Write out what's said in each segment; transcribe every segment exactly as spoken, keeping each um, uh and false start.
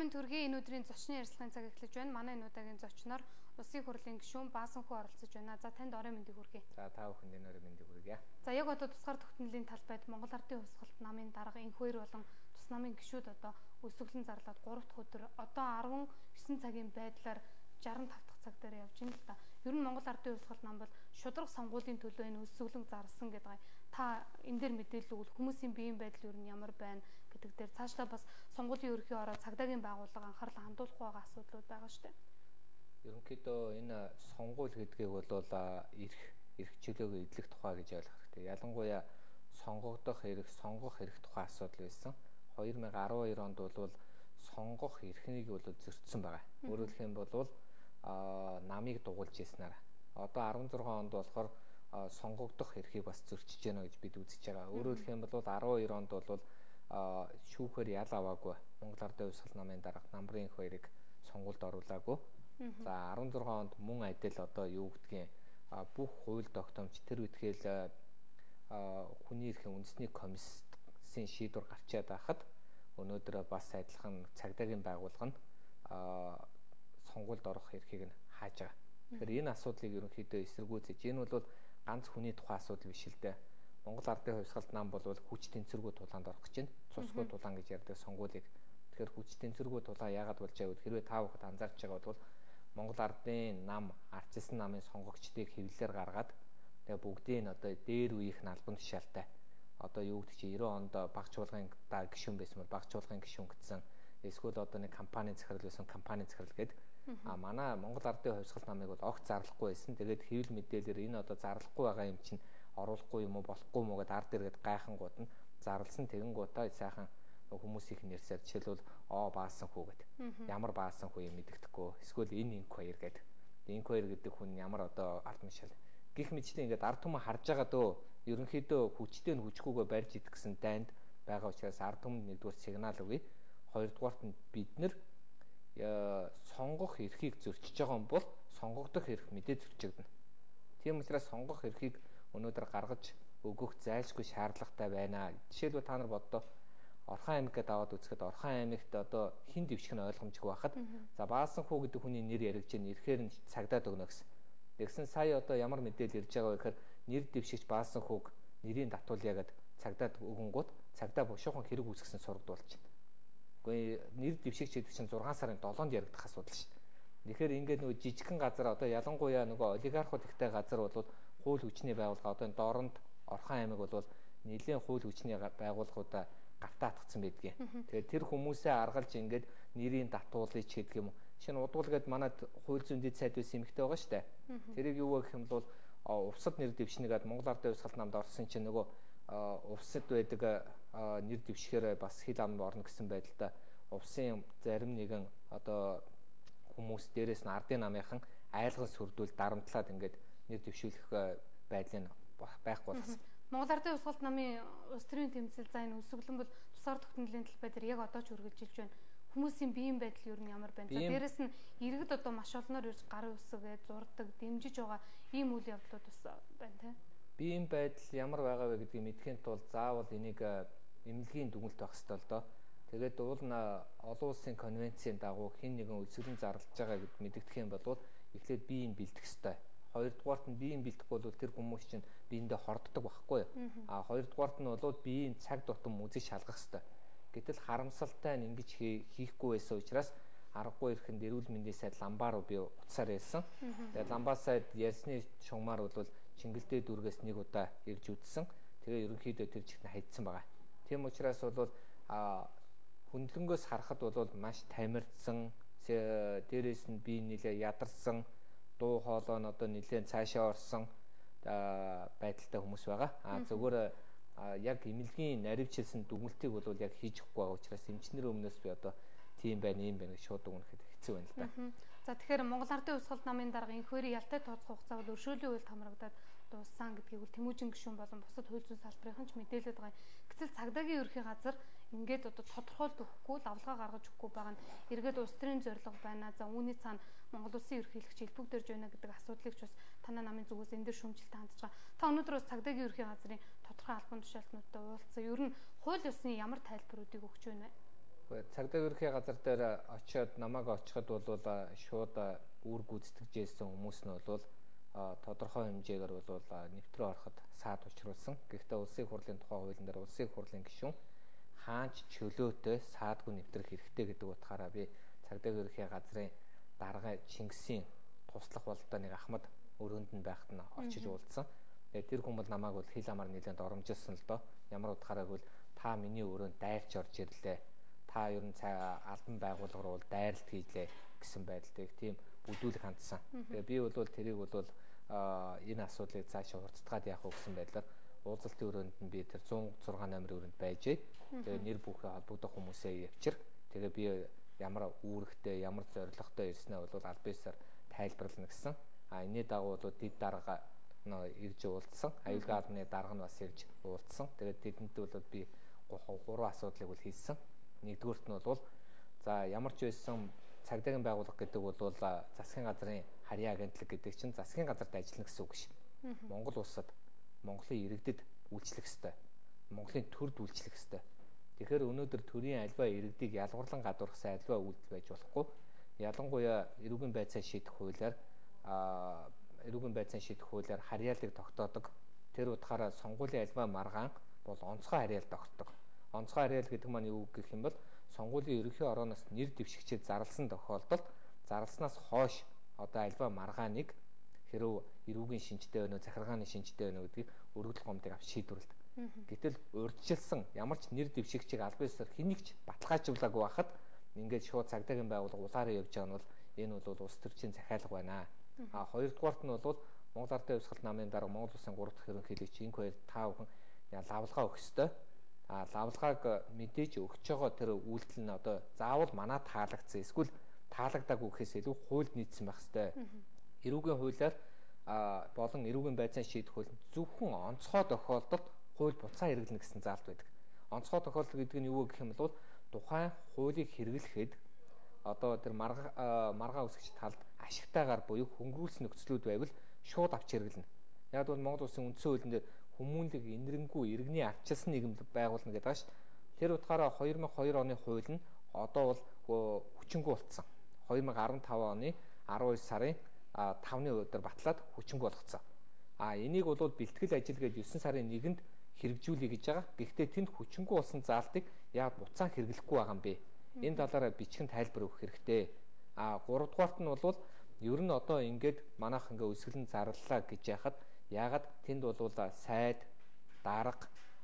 Сайхан төргийн энэ өдрийн зочны ярилцлагын цаг эхлэж байна. Манай энэ удаагийн зочноор Улсын хурлын гишүүн Баасан хүү оролцож байна. За танд орой мэндийг хүргэе. За та бүхэнд энэ орой мэндийг хүргье. За яг одоо тусгаар тогтнолын талбайд Монгол Ардын Хувьсгалт намын дарга энх хоёр болон тус намын гишүүд одоо өсвөглөн зарлаад гурав дахь өдөр одоо арван есөн цагийн байдлаар жаран тав дахь цаг дээр явж байна л да. Ер нь Монгол Ардын Хувьсгалт нам бол шудраг сонгуулийн төлөө энэ өсвөглөн зарласан гэдэг. Та энэ дээр мэдээлэл өгвөл хүмүүсийн биеийн байдал ер нь ямар байна гэдэг дээр цаашлаа бас сонгуулийн ерөнхий ороо цагдаагийн байгууллага анхаарал хандуулах байгаа асуудлууд байгаа шүү дээ. Ерөнхийдөө энэ сонгуул гэдгийг бол эрх эрх чөлөөгөө эдлэх тухай гэж ойлгох хэрэгтэй. Ялангуяа сонгогдох эрх, сонгох эрх тухай асуудал байсан. хоёр мянган арван хоёр онд бол сонгох эрхнийг бол зөрчсөн байгаа. Өөрөөр хэлэх юм бол а намыг дугуулж яснаар одоо арван зургаан онд болохоор сонгогдох эрхийг бас зөрчиж гэнэ гэж бид үзэж байгаа. Өөрөөр хэлэх юм бол арван хоёр онд бол шүүхээр ял аваагүй Монгол Ардын Хувьсгалт намын дарга намрын хоёрыг сонгуульд оруулаагүй. За арван зургаан онд мөн адил одоо юу гэдгийг бүх хууль тогтоомж тэр үтгэл хүний эрхийн үндэсний комиссийн шийдвэр гарчаад байхад өнөөдөр бас адилхан цагдаагийн байгууллага нь сонгуульд орох эрхийг нь хааж байгаа. Тэгэхээр энэ асуудлыг ерөнхийдөө эсэргүүцэж энэ бол ганц хүний тухай асуудал биш л дээ. Монгол Ардын Хувьсгалт нам бол хүч тэнцвэргүй тулаанд орох гэж байна. Цусгүй тулаан гэж ярьдаг сонгуулийг. Тэгэхээр хүч тэнцвэргүй тулаан яагаад болж байгааг хэрвээ та бүхэд анзаарч байгаа бол Монгол Ардын нам, ардчилсан намын сонгогчдыг хэвлэлээр гаргаад тэгээ бүгдийг нь одоо дээр үеийнх нь албан тушаалтай. Одоо юу гэдэг чи девяносто онд багц чуулгын гишүүн байсан бол багц чуулгын гишүүн гэсэн эсвэл одоо нэг компанийн захирал байсан компанийн захирал гэдэг. А манай Монгол Ардын Хувьсгалт намыг бол огт зарлахгүй байсан. Тэгээд хэвлэл мэдээлэлээр энэ одоо зарлахгүй байгаа юм чинь оруулахгүй юм уу болохгүй юм уу гэдээ ард иргэд гайхангууд нь зарлсан тэгэнгүүтээ сайхан хүмүүсийнх нь ярьсаар жишээлбэл оо Баасан хүү гэдэг. Ямар Баасан хүү юм мэддэхгүй. Эсвэл энэ инк хоёр гэдэг. Инк хоёр гэдэг хүн ямар одоо ард мишэл гих мэтчтэй ингээд ард түмэн харж байгаа дөө ерөнхийдөө хүчтэй нь хүчгүйгээ барьж идэх гэсэн дайнд байгаа учраас ард түмэнд нэгдүгээр сигнал өгье. Хоёрдугаарт нь бид нэр сонгох эрхийг зөрчиж байгаа юм бол сонгогдох эрх мэдээ зөрчигдөнө. Тийм учраас сонгох эрхийг өнөөдөр гаргаж өгөх зайлшгүй шаардлагатай байна. Жишээлбэл та нар боддоо Орхон аймаг гэдээ аваад үзэхэд Орхон аймагт одоо хин дэвших нь ойлгомжгүй байхад за Баасан хүү гэдэг хүний нэр яригдж байна. Ирэхээр нь цагдаад өгнө гэсэн. Тэгсэн сая одоо ямар мэдээлэл ирж байгаа вэ гэхээр нэр дэвшигч Баасан хүүг нэрийн татуулъя гэд цагдаад өгөнгүүт цагдаа бушуухан хэрэг үүсгэсэн сургадуулж байна. Гэхдээ нэр дэвшигч гэдэг чинь зургаан сарын долоонд яригдах асуудал шүү дээ. Тэгэхээр ингээд нөгөө жижигхэн газар одоо ялангуяа нөгөө олигархууд ихтэй газар бол хууль хүчний байгууллага одоо энэ дооронд Орхон аймаг бол нэлийн хууль хүчний байгууллагуудаа гартаа атгсан байдгийг. Тэгээд тэр хүмүүсээ аргалж ингээд нэрийн татуулъя ч гэдэг юм уу. Шинэ удуулгээд манад хууль зүйн дэд сайд байсан эмэгтэй байгаа шүү дээ. Тэрийг юу гэх юм бол увсад нэр дэвшнэгээд Монгол Ардын Хувьсгалт намд орсон чинь нөгөө увсад байдаг нэр дэвшгээр бас хил ам орно гэсэн байдалтай увсын зарим нэгэн одоо хүмүүс дээрээс нь ардын намынхан айлган сүрдүүл дарамтлаад ингээд нэр дэвшүүлэх байдлыг байхгүй болсон. Монгол Ардын Хувьсгалт намын улс төрийн тэмцэл за энэ өсвөглөн бол тусгаар тогтнолын талбай дээр яг одоо ч үргэлжилж байна. Хүмүүсийн биеийн байдал юу нь ямар байна? За дээрэс нь иргэд одоо маш олноор ирж гарын үсгээ зурдаг, дэмжиж байгаа ийм үйл явдлууд бас байна тийм. Биеийн байдал ямар байгаа вэ гэдгийг мэдхийн тулд заавал энийг эмнэлгийн дүгнэлт байх ёстой л доо. Тэгээд уул нь олон улсын конвенцийн дагуу хэн нэгэн өсвөрн зарлаж байгаа гэд мэдэгдэх юм бол эхлээд биеийг бэлдэх ёстой. Хоёрдугаарт нь биеийг бэлдэхгүй бол тэр хүмүүс чинь биендээ хорддог байхгүй юу? А хоёрдугаарт нь бол биеийн цаг тутам үзэж шалгах ёстой. Гэтэл харамсалтай нь ингэж хийхгүй байсан учраас аргагүй ихэнд эрүүл мэндийн сайд ламбаар би утсаар ярьсан. Тэгээд ламбаа сайд ярьсны шугамар бол Чингэлдээ дүүргээс нэг удаа ирж үзсэн. Тэгээ ерөнхийдөө тэр чигт хайдсан байгаа. Тийм учраас бол хөндлөнгөөс харахад бол маш тамирдсан, дээрээс нь би нэлээ ядарсан, дуу хоолой нь одоо нэлээд цаашаа орсон байдалтай хүмүүс байгаа. А зөвхөн яг эмнэлгийн наривчилсан дүгнэлтийг бол яг хийж өгөхгүй байгаа учраас эмчнэр өмнөөс би одоо тийм байна, ийм байна гэж шууд өгнөхөд хэцүү байна л да. За тэгэхээр Монгол Ардын Хувьсгалт намын дарга энх хоёрын ялтай тооцох хугацаа бол өршөөлийн үйл хамрагдаад дууссан гэдгийг бол Тэмүүжин гишүүн болон бусад хууль зүйн салбарын ч мэдээлээд байгаа. Гэтэл цагдаагийн ерхий газар ингээд одоо тодорхойлт өгөхгүй, лавлгаа гаргаж өгөхгүй байгаа нь эргээд улс төрийн зорилго байна. За үүний цаана Монгол улсын ерөнхийлөгч хэлбэгдэрж байна гэдэг асуудлыг ч бас танай намын зүгээс энэ дөр шүүмжлэлтэй хандж байгаа. Та өнөөдөр бас цагдаагийн ерхий газрын тодорхой албан тушаалтнуудтай уулзсан. Ер нь хууль ёсны ямар тайлбаруудыг өгч байна вэ? Цагдаа ерөнхий газар дээр очиод намайг очиход бол шууд үүр гүйцэтгэжсэн хүмүүс нь бол тодорхой хэмжээгээр бол нэвтрээ ороход саад учруулсан. Гэхдээ улсын хурлын тухай хуулийн дээр улсын хурлын гишүүн хаанч чөлөөтэй саадгүй нэвтрэх хэрэгтэй гэдэг утгаараа би цагдаа ерөнхий газрын дарга Чингисийн туслах бололтой нэг ахмад өрөөнд нь байхад нь очиж уулзсан. Тэгээд тэр хүмүүс намайг бол хил амаар нэлээд оромжилсан л доо. Ямар утгаараа гэвэл та миний өрөөнд дайрч орж ирлээ. Та ер нь албан байгууллага руу дайралт хийлээ гэсэн байдалтай тийм бүдүүлэг хандсан. Тэгээ би бол тэрийг бол энэ асуудлыг цаашаа хурцтгаад явах уу гэсэн байдлаар уулзалтын өрөөнд нь би тэр зуун зургаан номер өрөөнд байжээ. Тэгээ нэр бүхий холбогдох хүмүүсээ явчир. Тэгээ би ямар үүрэгтэй, ямар зоригтой ирснээ бол аль биесээр тайлбарлана гэсэн. А энэний дагуу бол дид дарга ирж уулзсан. Аюулгүй албаны дарга нь бас ирж уулзсан. Тэгээд тэдэнтэй бол би гурван асуудлыг бол хийсэн. Нэгдүгüүрт нь бол за ямар ч байсан цагдаагийн байгууллага гэдэг бол засгийн газрын харьяа агентлаг гэдэг чинь засгийн газарт ажиллана гэсэн үг ш. Монгол улсад Монголын иргэдэд үйлчлэх ёстой. Монголын төрд үйлчлэх ёстой. Тэгэхээр өнөөдөр төрийн альва иргэдийг ялгарлан гадуурхсан альва үйлдэл байж болохгүй. Ялангуяа эрүүгийн байцаа шийдэх хуулиар а эрүүгийн байцаа шийдэх хуулиар харьяалыг тогтоодог. Тэр утгаараа сонгуулийн альва маргаан бол онцгой харьяал тогтдог. Онцгой харьяал гэдэг маань юу гэх юм бол сонгуулийн ерөнхий орооноос нэр дэвшигчид зарласан тохиолдолд зарласнаас хойш одоо альва маргааныг хэрв эрүүгийн шинжтэй байна уу, захиргааны шинжтэй байна уу гэдгийг өргөдөл гомдыг авч шийдвэрлэдэг. Гэтэл урьдчилсан ямар ч нэр дэвшигчийг аль биесээр хэнийгч баталгаажуулаагүй байхад ингээд шууд цагдаагийн байгууллага улаараа явж байгаа нь бол энэ бол улс төрчийн захиалга байна. А хоёрдугаарт нь бол Монгол Ардын Хувьсгалт намын дарга Монгол Улсын гурав дахь ерөнхийлөгч инх хоёр таа бүхэн лавлгаа өгөх ёстой. А лавлгааг мэдээж өгч байгаа тэр үйлдэл нь одоо заавал манаа таалагдсан эсвэл таалагдаагүй гэхээс илүү хуульд нийцсэн байх ёстой. Эрүүгийн хуулиар болон эрүүгийн байцаан шийдэх хууль зөвхөн онцгой тохиолдолд хууль буцаа хэрэглэнэ гэсэн заалт байдаг. Онцгой тохиолдол гэдэг нь юу гэх юм бол тухайн хуулийг хэрэглэхэд одоо тэр марга маргаа үсгч талд ашигтайгаар буюу хөнгөрүүлсэн нөхцлүүд байвал шууд авч хэрэглэнэ. Яг бол Монгол Улсын үндсэн хуулинд хүмүүнлэг инэрэнгүй иргэний ардчилсан нийгэм байгуулна гэдэг ааш. Тэр утгаараа хоёр мянга хоёр оны хууль нь одоо бол хүчингүй болцсон. хоёр мянга арван таван оны арван хоёр сарын тавны өдөр батлаад хүчингүй болгоцсон. А энийг бол бэлтгэл ажил гээд девөн сарын нэгэнд хэрэгжүүлэе гэж байгаа. Гэхдээ тэнд хүчингүй болсон заалтыг яг буцаан хэрэглэхгүй байгаа юм бэ. Энэ талаараа бичгэн тайлбар өгөх хэрэгтэй. А гуравдугаарт нь бол ер нь одоо ингээд манайх ингээ өсгөлн зарлалаа гэж яхад ягаад тэнд бол сайд, дарга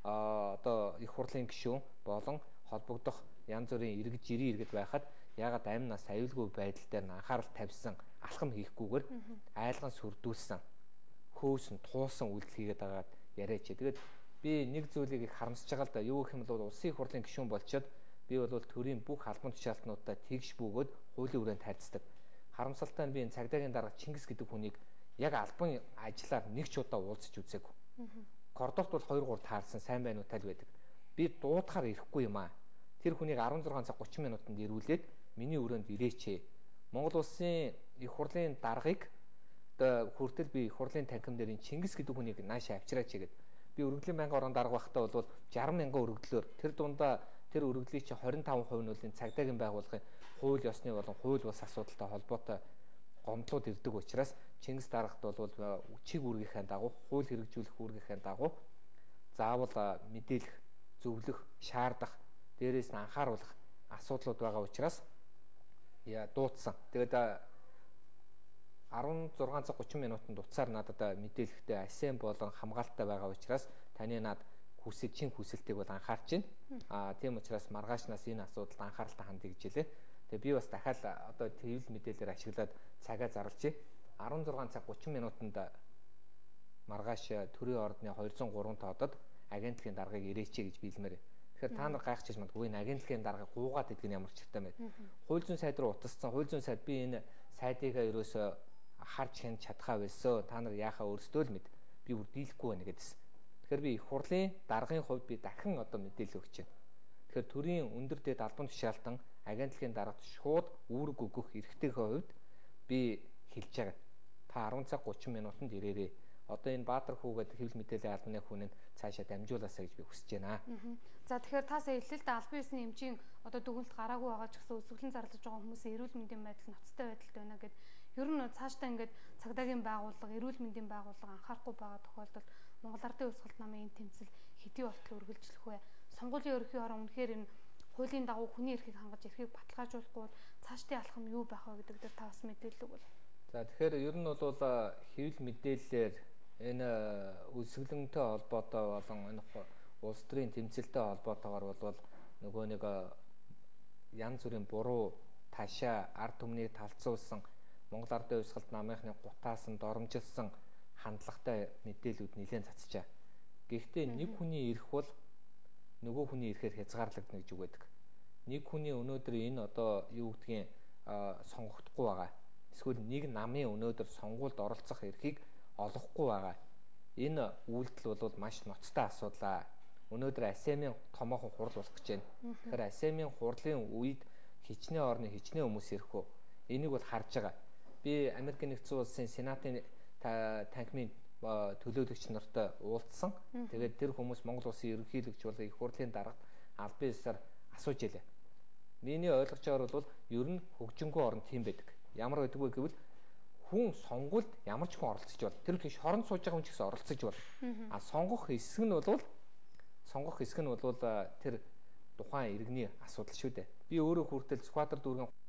одоо их хурлын гишүүн болон холбогдох янз бүрийн иргэд жирийн иргэд байхад ягаад амнаас аюулгүй байдал дээр анхаарал тавьсан алхам хийхгүйгээр айлган сүрдүүлсэн хөөсөн туулсан үйлдэл хийгээд байгаад яриач. Тэгээд би нэг зүйлийг их харамсаж байгаа л да. Юу гэх юм бол улсын их хурлын гишүүн болчоод би бол төрийн бүх албан тушаалтнуудаа тэгш бөгөөд хуулийн хүрээнд харьцдаг. Харамсалтай нь би энэ цагдаагийн дарга Чингис гэдэг хүнийг яг албан ажиллаар нэг ч удаа уулзч үзээгүй. Коридорт бол хоёр гур таарсан сайн байна уу тал байдаг. Би дуудахаар ирэхгүй юм аа. Тэр хүнийг арван зургаан цаг гучин минутанд ирүүлээд миний өрөөнд ирээч. Монгол Улсын их хурлын даргыг одоо хүртэл би их хурлын танхим дээрийн Чингис гэдэг хүнийг наашаа авчираач гэдэг. Би өргөдлийн байнгын орон дарга байхдаа бол жарган мянган өргөдлөөр тэр дундаа тэр өргөдлийг чи двадцать пять хувь нь бол энэ цагдаагийн байгууллагын хууль ёсны болон хууль бус асуудалтай холбоотой гомдлууд ирдэг учраас Чингис даргад бол чиг үүргийнхээ дагуу хууль хэрэгжүүлэх үүргийнхээ дагуу заавал мэдээлэх, зөвлөх, шаардах, дээрээс нь анхааруулах асуудлууд байгаа учраас яа дуудсан. Тэгээд арван зургаан цаг гучин минутанд уцаар надад мэдээлэхдээ асен болон хамгаалалттай байгаа учраас таны над хүсэл чин хүсэлтийг бол анхаарч байна. Аа тийм учраас маргаашнаас энэ асуудалд анхааралтай хандъя гэж хэлээ. Тэгээ би бас дахиад одоо тэвэл мэдээлэлээр ашиглаад цагаа зарлжээ. арван зургаан цаг гучин минутанд маргааш төрийн ордны двести три тоодод агентлагийн даргаыг ирээчээ гэж биелмээр. Тэгэхээр та нар гайхчихж магадгүй энэ агентлагийн даргаыг гуугаад идэх нь ямар ч хэрэгтэй юм бэ? Хууль зүйн сайд руу утассан. Хууль зүйн сайд би энэ сайдыгаа ерөөсөө харж хэн чадхаа байсан. Та нар яахаа өөрсдөө л мэд. Би бүр дийлэхгүй байна гэдсэн. Тэгэхээр би их хурлын даргын хувьд би дахин одоо мэдээлэл өгч байна. Тэгэхээр төрийн өндөр дэд албан тушаалтан агентлагийн даргад шууд үүрэг өгөх эрхтэйхээ хувьд би хэлж байгаа. Та арван цаг гучин минутанд ирээрээ. одоо энэ Баатар хүү гэдэг хэвлэл мэдээллийн албаны хүнийг цаашаа дамжуулаасаа гэж би хүсэж байна. За тэгэхээр та сая хэллээ л да албан ёсны эмчийн одоо дүгнэлт гараагүй байгаа ч гэсэн өсвөглөн зарлаж байгаа хүмүүсийн эрүүл мэндийн байдал ноцтой байдалд байна гэд ер нь цаашдаа ингээд цагдаагийн байгууллага, эрүүл мэндийн байгууллага анхаарахгүй байгаа тохиолдолд Монгол Ардын Хувьсгалт намын энэ тэмцэл хэдий болтол үргэлжлэх вэ? Сонгуулийн ерөнхий орон үнэхээр энэ хуулийн дагуу хүний эрхийг хангаж эрхийг баталгаажуулахгүй цаашдын алхам юу байх вэ гэдэг дээр та бас мэдээлэл өгвөл. За тэгэхээр ер нь бол хэвлэл мэдээллээр энэ өсвөлөнтэй холбоотой болон энэ улс төрийн тэмцэлтэй холбоотойгоор бол нөгөө нэг янз бүрийн буруу ташаа ард түмнийг талцуулсан Монгол Ардын Хувьсгалт намынхны гутаасан доромжилсан хандлагатай мэдээлүүд нэлээд цацжээ. Гэхдээ нэг хүний эрх бол нөгөө хүний эрхээр хязгаарлагдана гэж үг байдаг. Нэг хүний өнөөдөр энэ одоо юу гэдгийг сонгогдохгүй байгаа. Эсвэл нэг намын өнөөдөр сонгуульд оролцох эрхийг олгохгүй байгаа. Энэ үйлдэл бол маш ноцтой асуудал. Өнөөдөр АСЕАН-ын томоохон хурал болох гэж байна. Тэгэхээр АСЕАН-ын хурлын үед хичнээн орны хичнээн хүмүүс ирэх үү? Энийг бол харж байгаа. Би Америкийн нэгдсэн улсын Сенатын танхимын төлөөлөгч нартай уулзсан. Тэгээд тэр хүмүүс Монгол улсын ерөнхийлөгч болон их хурлын дарга албан ёсоор асууж илээ. Миний ойлгочоор бол ер нь хөгжингөө орн тийм байдаг. Ямар байдаг вэ гэвэл хүн сонгуульд ямар ч хүн оролцож бол тэр их хоронд сууж байгаа хүн ч гэсэн оролцож бол. А сонгох хэсэг нь бол сонгох хэсэг нь бол тэр тухайн иргэний асуудал шүү дээ. Би өөрөө хүртэл Сүхбаатар дүүргийн